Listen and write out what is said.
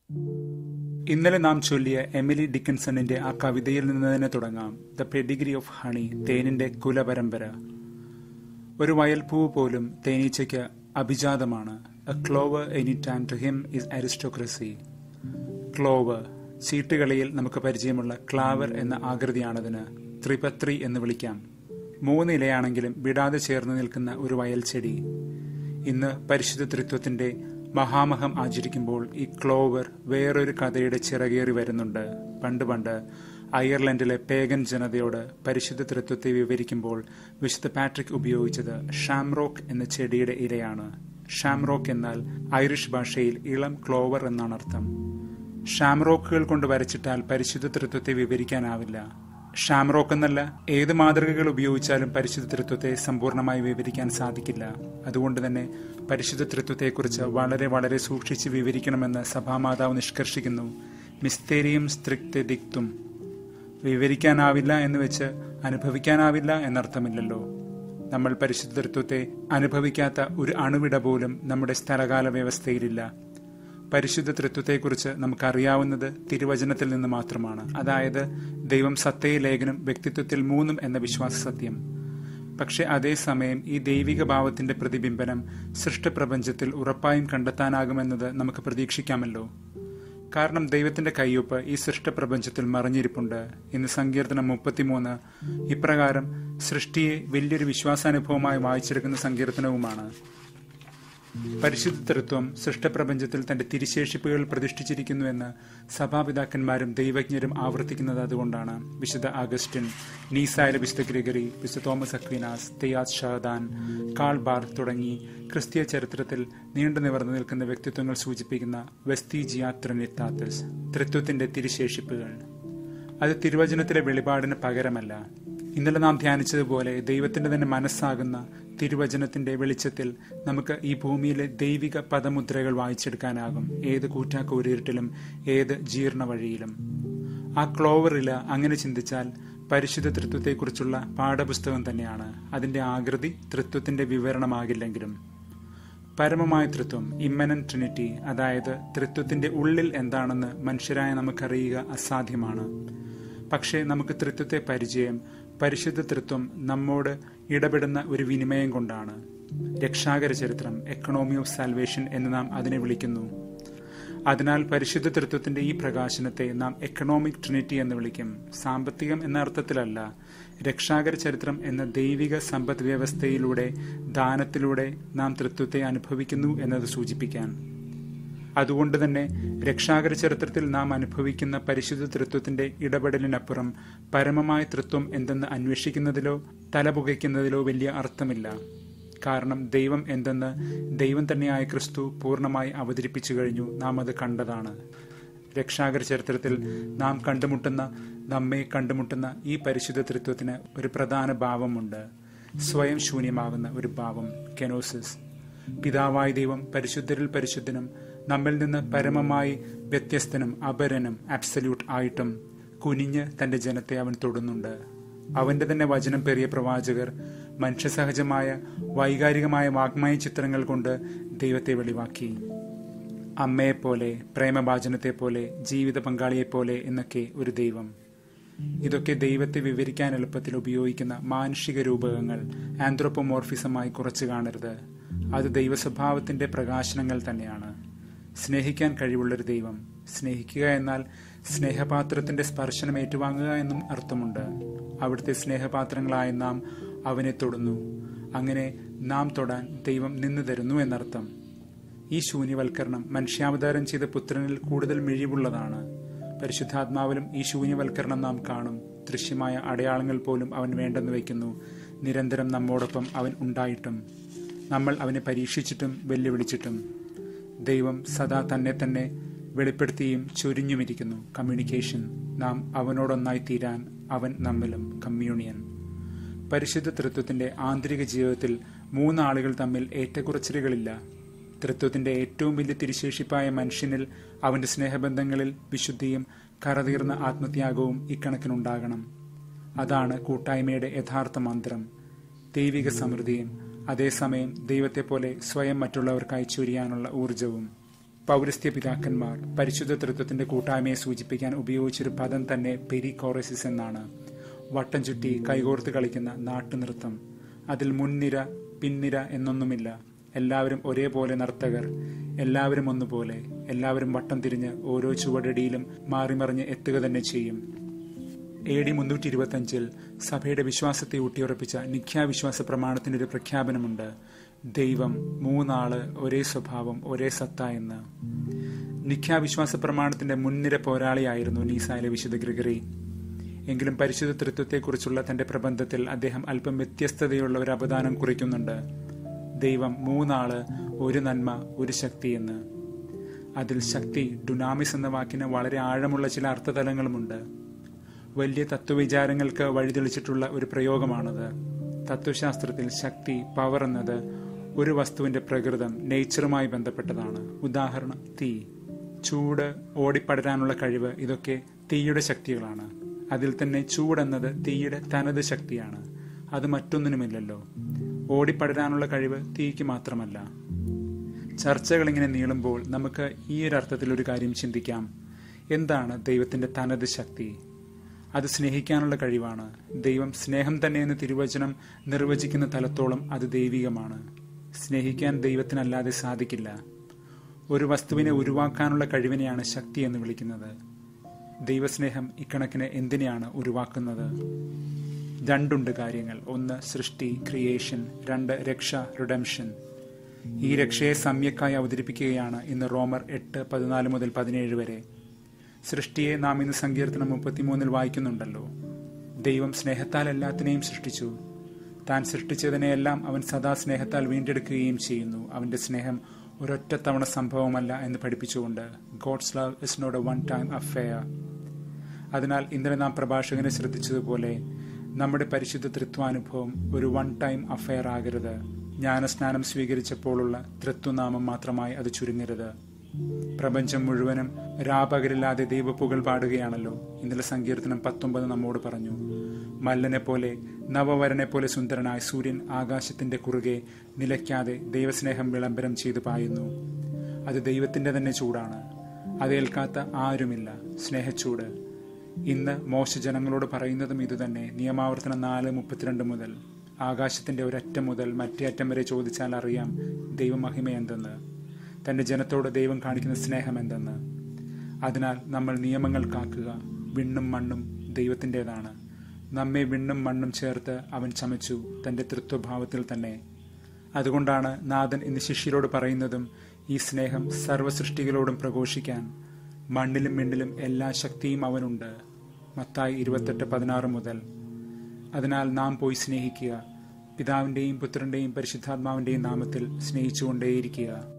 ഇന്നലെ നാം ചൊല്ലിയ എമിലി ഡിക്കൻസണിന്റെ ആ കവിതയിൽ നിന്ന് തന്നെ തുടങ്ങാം. ദ പെഡിഗ്രി ഓഫ് ഹണി, തേനിന്റെ കുലപരമ്പര. ഒരു വയൽപ്പൂവ് പോലും തേനീച്ചയ്ക്ക് അഭിജാതമാണ്. A clover any time to him is aristocracy. Clover, ചീട്ടുകളിയിൽ നമുക്ക് പരിചയമുള്ള ക്ലാവർ എന്ന ആകൃതിയാണതിന്. ത്രിപത്രി എന്ന് വിളിക്കാം. 3 ഇലയാണെങ്കിലും വിടാതെ ചേർന്ന് നിൽക്കുന്ന ഒരു വയൽ ചെടി. ഇന്ന് പരിശുദ്ധ ത്രിത്വത്തിന്റെ മഹാമഹം ആചരിക്കുമ്പോൾ ഈ ക്ലോവർ വേറൊരു കഥയുടെ ചിറകേറി വരുന്നുണ്ട്. പണ്ട് അയർലൻഡിലെ പേഗൻ ജനതയോട് പരിശുദ്ധ ത്രിത്വത്തെ വിവരിക്കുമ്പോൾ വിശുദ്ധ പാട്രിക് ഉപയോഗിച്ചത് ഷാംറോക്ക് എന്ന ചെടിയുടെ ഇലയാണ്. ഷാംറോക്ക് എന്നാൽ ഐറിഷ് ഭാഷയിൽ ഇളം ക്ലോവർ എന്നാണ് അർത്ഥം. ഷാംറോക്കുകൾ കൊണ്ട് വരച്ചിട്ടാൽ പരിശുദ്ധ ത്രിത്വത്തെ വിവരിക്കാനാവില്ല. ഷാംറോക്ക് എന്നല്ല, ഏത് മാതൃകകൾ ഉപയോഗിച്ചാലും പരിശുദ്ധ ത്രിത്വത്തെ സമ്പൂർണമായി വിവരിക്കാൻ സാധിക്കില്ല. അതുകൊണ്ട് തന്നെ പരിശുദ്ധ ത്രിത്വത്തെക്കുറിച്ച് വളരെ സൂക്ഷിച്ച് വിവരിക്കണമെന്ന് സഭാമാതാവ് നിഷ്കർഷിക്കുന്നു. മിസ്തേരിയം സ്ത്രിക്തെ ദിക്തും. വിവരിക്കാനാവില്ല എന്ന് വെച്ച് അനുഭവിക്കാനാവില്ല എന്നർത്ഥമില്ലല്ലോ. നമ്മൾ പരിശുദ്ധ ത്രിത്വത്തെ അനുഭവിക്കാത്ത ഒരു അണുവിട പോലും നമ്മുടെ സ്ഥലകാല വ്യവസ്ഥയിലില്ല. പരിശുദ്ധ ത്രിത്വത്തെക്കുറിച്ച് നമുക്കറിയാവുന്നത് തിരുവചനത്തിൽ നിന്ന് മാത്രമാണ്. അതായത് ദൈവം സത്തയിൽ ലേഖനം, വ്യക്തിത്വത്തിൽ 3 എന്ന വിശ്വാസ സത്യം. പക്ഷെ അതേസമയം ഈ ദൈവിക ഭാവത്തിന്റെ പ്രതിബിംബനം സൃഷ്ടപ്രപഞ്ചത്തിൽ ഉറപ്പായും കണ്ടെത്താനാകുമെന്നത് നമുക്ക് പ്രതീക്ഷിക്കാമല്ലോ. കാരണം ദൈവത്തിന്റെ കയ്യൊപ്പ് ഈ സൃഷ്ടപ്രപഞ്ചത്തിൽ മറഞ്ഞിരിപ്പുണ്ട്. ഇന്ന് സങ്കീർത്തനം 33 ഇപ്രകാരം സൃഷ്ടിയെ വലിയൊരു വിശ്വാസാനുഭവമായി വായിച്ചെടുക്കുന്ന സങ്കീർത്തനവുമാണ്. പരിശുദ്ധ ത്രിത്വം സൃഷ്ടപ്രപഞ്ചത്തിൽ തന്റെ തിരിശേഷിപ്പുകൾ പ്രതിഷ്ഠിച്ചിരിക്കുന്നുവെന്ന് സഭാപിതാക്കന്മാരും ദൈവജ്ഞരും ആവർത്തിക്കുന്നത് അതുകൊണ്ടാണ്. വിശുദ്ധ അഗസ്റ്റിൻ, നീസായിലെ വിശുദ്ധ ഗ്രിഗറി, വിശുദ്ധ തോമസ് അക്വീനാസ്, തെയാസ് ഷഹദാൻ, കാൾ ബാർത്ത് തുടങ്ങി ക്രിസ്തീയ ചരിത്രത്തിൽ നീണ്ടു നിവർന്നു നിൽക്കുന്ന വ്യക്തിത്വങ്ങൾ സൂചിപ്പിക്കുന്ന വെസ്തീജിയ ട്രിനിറ്റാത്തിസ്, ത്രിത്വത്തിന്റെ തിരിശേഷിപ്പുകൾ. അത് തിരുവചനത്തിലെ വെളിപാടിന് പകരമല്ല. ഇന്നലെ നാം ധ്യാനിച്ചതുപോലെ ദൈവത്തിന്റെ തന്നെ മനസ്സാകുന്ന തിരുവചനത്തിന്റെ വെളിച്ചത്തിൽ നമുക്ക് ഈ ഭൂമിയിലെ ദൈവിക പദമുദ്രകൾ വായിച്ചെടുക്കാനാകും, ഏത് കൂറ്റാക്കൂരിരുട്ടിലും ഏത് ജീർണ വഴിയിലും. ആ ക്ലോവറില അങ്ങനെ ചിന്തിച്ചാൽ പരിശുദ്ധ ത്രിത്വത്തെക്കുറിച്ചുള്ള പാഠപുസ്തകം തന്നെയാണ്. അതിന്റെ ആകൃതി ത്രിത്വത്തിന്റെ വിവരണമാകില്ലെങ്കിലും പരമമായ ത്രിത്വം, ഇമ്മനന്റ് ട്രിനിറ്റി, അതായത് ത്രിത്വത്തിന്റെ ഉള്ളിൽ എന്താണെന്ന് മനുഷ്യരായ നമുക്കറിയുക അസാധ്യമാണ്. പക്ഷേ നമുക്ക് ത്രിത്വത്തെ പരിചയം പരിശുദ്ധ ത്രിത്വം നമ്മോട് ഇടപെടുന്ന ഒരു വിനിമയം കൊണ്ടാണ്. രക്ഷാകര ചരിത്രം, എക്കണോമി ഓഫ് സാൽവേഷൻ എന്ന് നാം അതിനെ വിളിക്കുന്നു. അതിനാൽ പരിശുദ്ധ ത്രിത്വത്തിന്റെ ഈ പ്രകാശനത്തെ നാം എക്കണോമിക് ട്രിനിറ്റി എന്ന് വിളിക്കും. സാമ്പത്തികം എന്ന അർത്ഥത്തിലല്ല, രക്ഷാകര ചരിത്രം എന്ന ദൈവിക സമ്പദ് വ്യവസ്ഥയിലൂടെ, ദാനത്തിലൂടെ നാം ത്രിത്വത്തെ അനുഭവിക്കുന്നു എന്നത് സൂചിപ്പിക്കാൻ. അതുകൊണ്ട് തന്നെ രക്ഷാകര ചരിത്രത്തിൽ നാം അനുഭവിക്കുന്ന പരിശുദ്ധ ത്രിത്വത്തിന്റെ ഇടപെടലിനപ്പുറം പരമമായ ത്രിത്വം എന്തെന്ന് അന്വേഷിക്കുന്നതിലോ തലപുകയ്ക്കുന്നതിലോ വലിയ അർത്ഥമില്ല. കാരണം ദൈവം എന്തെന്ന് ദൈവം തന്നെയായ ക്രിസ്തു പൂർണ്ണമായി അവതരിപ്പിച്ചു കഴിഞ്ഞു. നാം അത് കണ്ടതാണ്. രക്ഷാകര ചരിത്രത്തിൽ നാം നമ്മെ കണ്ടുമുട്ടുന്ന ഈ പരിശുദ്ധ ത്രിത്വത്തിന് ഒരു പ്രധാന ഭാവമുണ്ട്. സ്വയം ശൂന്യമാകുന്ന ഒരു ഭാവം, കെനോസിസ്. പിതാവായ ദൈവം പരിശുദ്ധരിൽ പരിശുദ്ധനും നമ്മിൽ നിന്ന് പരമമായി വ്യത്യസ്തനും അപരനും അബ്സല്യൂട്ട് ആയിട്ടും കുനിഞ്ഞ് തന്റെ ജനത്തെ അവൻ തൊടുന്നുണ്ട്. അവന്റെ തന്നെ വചനം പേറിയ പ്രവാചകർ മനുഷ്യസഹജമായ വൈകാരികമായ വാഗ്മയ ചിത്രങ്ങൾ കൊണ്ട് ദൈവത്തെ വെളിവാക്കി. അമ്മയെപ്പോലെ, പ്രേമഭാജനത്തെപ്പോലെ, ജീവിത പങ്കാളിയെപ്പോലെ എന്നൊക്കെ ഒരു ദൈവം. ഇതൊക്കെ ദൈവത്തെ വിവരിക്കാൻ എളുപ്പത്തിൽ ഉപയോഗിക്കുന്ന മാനുഷിക രൂപകങ്ങൾ, ആന്ത്രോപോമോർഫിസമായി കുറച്ചു കാണരുത്. അത് ദൈവസ്വഭാവത്തിന്റെ പ്രകാശനങ്ങൾ തന്നെയാണ്. സ്നേഹിക്കാൻ കഴിവുള്ളൊരു ദൈവം. സ്നേഹിക്കുക എന്നാൽ സ്നേഹപാത്രത്തിന്റെ സ്പർശനം ഏറ്റുവാങ്ങുക എന്നും അർത്ഥമുണ്ട്. അവിടുത്തെ സ്നേഹപാത്രങ്ങളായ നാം അവനെ തൊടുന്നു. അങ്ങനെ നാം തൊടാൻ ദൈവം നിന്നു തരുന്നു എന്നർത്ഥം. ഈ ശൂന്യവൽക്കരണം മനുഷ്യാവതാരം ചെയ്ത പുത്രനിൽ കൂടുതൽ മിഴിവുള്ളതാണ്. പരിശുദ്ധാത്മാവിലും ഈ ശൂന്യവൽക്കരണം നാം കാണും. ദൃശ്യമായ അടയാളങ്ങൾ പോലും അവൻ വേണ്ടെന്ന് വയ്ക്കുന്നു. നിരന്തരം നമ്മോടൊപ്പം അവൻ ഉണ്ടായിട്ടും, നമ്മൾ അവനെ പരീക്ഷിച്ചിട്ടും വെല്ലുവിളിച്ചിട്ടും. ദൈവം സദാ തന്നെ വെളിപ്പെടുത്തിയും ചൊരിഞ്ഞുമിരിക്കുന്നു. കമ്മ്യൂണിക്കേഷൻ. നാം അവനോടൊന്നായി തീരാൻ അവൻ നമ്മിലും. കമ്മ്യൂണിയൻ. പരിശുദ്ധ ത്രിത്വത്തിന്റെ ആന്തരിക ജീവിതത്തിൽ 3 ആളുകൾ തമ്മിൽ ഏറ്റക്കുറച്ചിലുകളില്ല. ത്രിത്വത്തിന്റെ ഏറ്റവും വലിയ തിരിശേഷിപ്പായ മനുഷ്യനിൽ അവന്റെ സ്നേഹബന്ധങ്ങളിൽ വിശുദ്ധിയും കറതീർന്ന ആത്മത്യാഗവും ഇക്കണക്കിനുണ്ടാകണം. അതാണ് കൂട്ടായ്മയുടെ യഥാർത്ഥ മന്ത്രം. ദൈവിക സമൃദ്ധിയും അതേസമയം ദൈവത്തെ പോലെ സ്വയം മറ്റുള്ളവർക്കായി ചൊരിയാനുള്ള ഊർജവും. പൗരസ്ത്യ പിതാക്കന്മാർ പരിശുദ്ധ തൃത്വത്തിന്റെ കൂട്ടായ്മയെ സൂചിപ്പിക്കാൻ ഉപയോഗിച്ചൊരു പദം തന്നെ പെരികോറസിസ് എന്നാണ്. വട്ടം ചുറ്റി കൈകോർത്ത് കളിക്കുന്ന നാട്ടുനൃത്തം. അതിൽ മുൻനിര പിൻനിര എന്നൊന്നുമില്ല. എല്ലാവരും ഒരേപോലെ നർത്തകർ, എല്ലാവരും ഒന്നുപോലെ, എല്ലാവരും വട്ടം തിരിഞ്ഞ് ഓരോ ചുവടടിയിലും മാറിമറിഞ്ഞ് എത്തുക തന്നെ ചെയ്യും. AD 325 സഭയുടെ വിശ്വാസത്തെ ഊട്ടിയുറപ്പിച്ച നിഖ്യാവിശ്വാസ പ്രമാണത്തിന്റെ ഒരു പ്രഖ്യാപനമുണ്ട്. ദൈവം, മൂന്നാള്, ഒരേ സ്വഭാവം, ഒരേ സത്ത എന്ന്. നിഖ്യാവിശ്വാസ പ്രമാണത്തിന്റെ മുൻനിര പോരാളിയായിരുന്നു നീസായിലെ വിശുദ്ധ ഗ്രിഗറി. എങ്കിലും പരിശുദ്ധ തൃത്വത്തെക്കുറിച്ചുള്ള തന്റെ പ്രബന്ധത്തിൽ അദ്ദേഹം അല്പം വ്യത്യസ്തതയുള്ള ഒരു അവദാനം കുറിക്കുന്നുണ്ട്. ദൈവം, മൂന്നാള്, ഒരു നന്മ, ഒരു ശക്തി എന്ന്. അതിൽ ശക്തി, ഡുനാമിസ് എന്ന വാക്കിന് വളരെ ആഴമുള്ള ചില അർത്ഥതലങ്ങളുമുണ്ട്. വലിയ തത്വവിചാരങ്ങൾക്ക് വഴിതെളിച്ചിട്ടുള്ള ഒരു പ്രയോഗമാണത്. തത്വശാസ്ത്രത്തിൽ ശക്തി, പവർ എന്നത് ഒരു വസ്തുവിന്റെ പ്രകൃതം, നേച്ചറുമായി ബന്ധപ്പെട്ടതാണ്. ഉദാഹരണം തീ, ചൂട്, ഓടിപ്പടരാനുള്ള കഴിവ്, ഇതൊക്കെ തീയുടെ ശക്തികളാണ്. അതിൽ തന്നെ ചൂടെന്നത് തീയുടെ തനത് ശക്തിയാണ്. അത് മറ്റൊന്നിനുമില്ലല്ലോ. ഓടിപ്പടരാനുള്ള കഴിവ് തീക്ക് മാത്രമല്ല. ചർച്ചകൾ ഇങ്ങനെ നീളുമ്പോൾ നമുക്ക് ഈ ഒരു അർത്ഥത്തിൽ ഒരു കാര്യം ചിന്തിക്കാം. എന്താണ് ദൈവത്തിന്റെ തനത് ശക്തി? അത് സ്നേഹിക്കാനുള്ള കഴിവാണ്. ദൈവം സ്നേഹം തന്നെയെന്ന് തിരുവചനം നിർവചിക്കുന്ന തലത്തോളം അത് ദൈവികമാണ്. സ്നേഹിക്കാൻ ദൈവത്തിനല്ലാതെ സാധിക്കില്ല. ഒരു വസ്തുവിനെ ഉരുവാക്കാനുള്ള കഴിവിനെയാണ് ശക്തി എന്ന് വിളിക്കുന്നത്. ദൈവസ്നേഹം ഇക്കണക്കിന് എന്തിനെയാണ് ഉരുവാക്കുന്നത്? രണ്ടുണ്ട് കാര്യങ്ങൾ. ഒന്ന് സൃഷ്ടി, ക്രിയേഷൻ. രണ്ട് രക്ഷ, റിഡംഷൻ. ഈ രക്ഷയെ സമ്യക്കായി അവതരിപ്പിക്കുകയാണ് ഇന്ന് റോമർ 8:14 മുതൽ 17 വരെ. സൃഷ്ടിയെ നാം ഇന്ന് സങ്കീർത്തനം 33 വായിക്കുന്നുണ്ടല്ലോ. ദൈവം സ്നേഹത്താൽ എല്ലാത്തിനെയും സൃഷ്ടിച്ചു. താൻ സൃഷ്ടിച്ചതിനെയെല്ലാം അവൻ സദാ സ്നേഹത്താൽ വീണ്ടെടുക്കുകയും ചെയ്യുന്നു. അവന്റെ സ്നേഹം ഒരൊറ്റ തവണ സംഭവമല്ല എന്ന് പഠിപ്പിച്ചുകൊണ്ട് God's love is not a one time affair. അതിനാൽ ഇന്നലെ നാം പ്രഭാഷകനെ ശ്രദ്ധിച്ചതുപോലെ നമ്മുടെ പരിശുദ്ധ തൃത്വാനുഭവം ഒരു വൺ ടൈം അഫെയർ ആകരുത്. ജ്ഞാനസ്നാനം സ്വീകരിച്ചപ്പോഴുള്ള തൃത്വനാമം മാത്രമായി അത് ചുരുങ്ങരുത്. പ്രപഞ്ചം മുഴുവനും രാപകലില്ലാതെ ദൈവപ്പുകൾ പാടുകയാണല്ലോ. ഇന്നലെ സങ്കീർത്തനം 19 നമ്മോട് പറഞ്ഞു. മല്ലനെ പോലെ, നവവരനെ പോലെ സുന്ദരനായ സൂര്യൻ ആകാശത്തിന്റെ കുറുകെ നിലയ്ക്കാതെ ദൈവസ്നേഹം വിളംബരം ചെയ്തു പായുന്നു. അത് ദൈവത്തിന്റെ തന്നെ ചൂടാണ്. അതേൽക്കാത്ത ആരുമില്ല. സ്നേഹച്ചൂട്. ഇന്ന് മോശ ജനങ്ങളോട് പറയുന്നതും ഇതുതന്നെ. നിയമാവർത്തനം 4:32 മുതൽ. ആകാശത്തിന്റെ ഒരറ്റം മുതൽ മറ്റേ അറ്റം വരെ ചോദിച്ചാൽ അറിയാം ദൈവമഹിമ എന്തെന്ന്, തന്റെ ജനത്തോട് ദൈവം കാണിക്കുന്ന സ്നേഹം എന്തെന്ന്. അതിനാൽ നമ്മൾ നിയമങ്ങൾ കാക്കുക. വിണ്ണും മണ്ണും ദൈവത്തിൻ്റെതാണ്. നമ്മെ വിണ്ണും മണ്ണും ചേർത്ത് അവൻ ചമച്ചു തന്റെ തൃത്വഭാവത്തിൽ തന്നെ. അതുകൊണ്ടാണ് നാഥൻ ഇന്ന് ശിഷ്യരോട് പറയുന്നതും ഈ സ്നേഹം സർവ്വസൃഷ്ടികളോടും പ്രഘോഷിക്കാൻ. മണ്ണിലും മിണ്ണിലും എല്ലാ ശക്തിയും അവനുണ്ട്. മത്തായി 28:16 മുതൽ. അതിനാൽ നാം പോയി സ്നേഹിക്കുക. പിതാവിന്റെയും പുത്രന്റെയും പരിശുദ്ധാത്മാവിന്റെയും നാമത്തിൽ സ്നേഹിച്ചുകൊണ്ടേയിരിക്കുക.